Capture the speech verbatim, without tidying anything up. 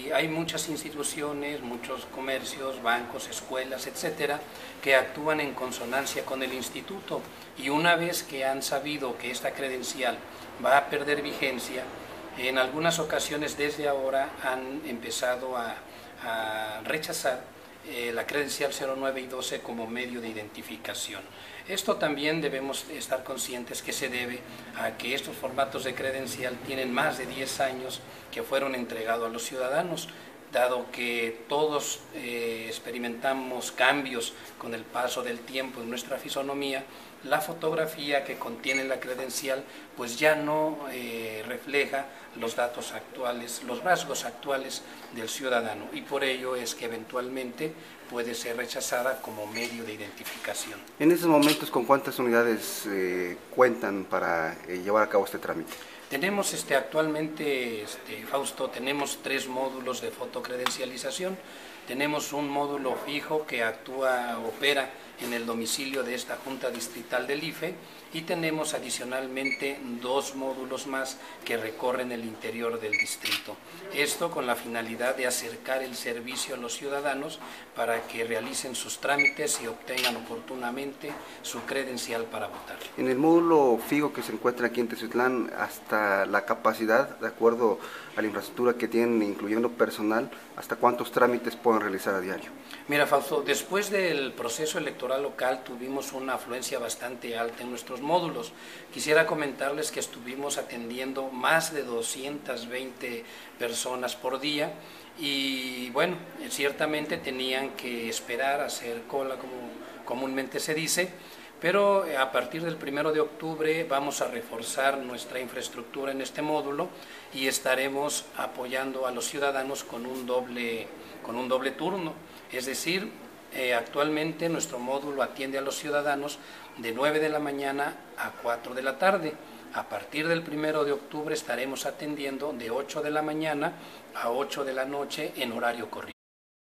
y hay muchas instituciones, muchos comercios, bancos, escuelas, etcétera, que actúan en consonancia con el instituto, y una vez que han sabido que esta credencial va a perder vigencia, en algunas ocasiones desde ahora han empezado a, a rechazar eh, la credencial cero nueve y doce como medio de identificación. Esto también debemos estar conscientes que se debe a que estos formatos de credencial tienen más de diez años que fueron entregados a los ciudadanos, dado que todos eh, experimentamos cambios con el paso del tiempo en nuestra fisonomía. La fotografía que contiene la credencial pues ya no eh, refleja los datos actuales, los rasgos actuales del ciudadano, y por ello es que eventualmente puede ser rechazada como medio de identificación. En estos momentos, ¿con cuántas unidades eh, cuentan para eh, llevar a cabo este trámite? Tenemos este, actualmente, este, Fausto, tenemos tres módulos de fotocredencialización. Tenemos un módulo fijo que actúa, opera en el domicilio de esta Junta Distrital del I F E, y tenemos adicionalmente dos módulos más que recorren el interior del distrito. Esto con la finalidad de acercar el servicio a los ciudadanos para que realicen sus trámites y obtengan oportunamente su credencial para votar. En el módulo fijo que se encuentra aquí en Teziutlán, hasta la capacidad, de acuerdo a la infraestructura que tienen, incluyendo personal, ¿hasta cuántos trámites pueden realizar a diario? Mira, Fausto, después del proceso electoral local tuvimos una afluencia bastante alta en nuestros módulos. Quisiera comentarles que estuvimos atendiendo más de doscientas veinte personas por día, y bueno, ciertamente tenían que esperar, hacer cola, como comúnmente se dice, pero a partir del primero de octubre vamos a reforzar nuestra infraestructura en este módulo y estaremos apoyando a los ciudadanos con un doble, con un doble turno. Es decir, eh, actualmente nuestro módulo atiende a los ciudadanos de nueve de la mañana a cuatro de la tarde. A partir del primero de octubre estaremos atendiendo de ocho de la mañana a ocho de la noche en horario corrido.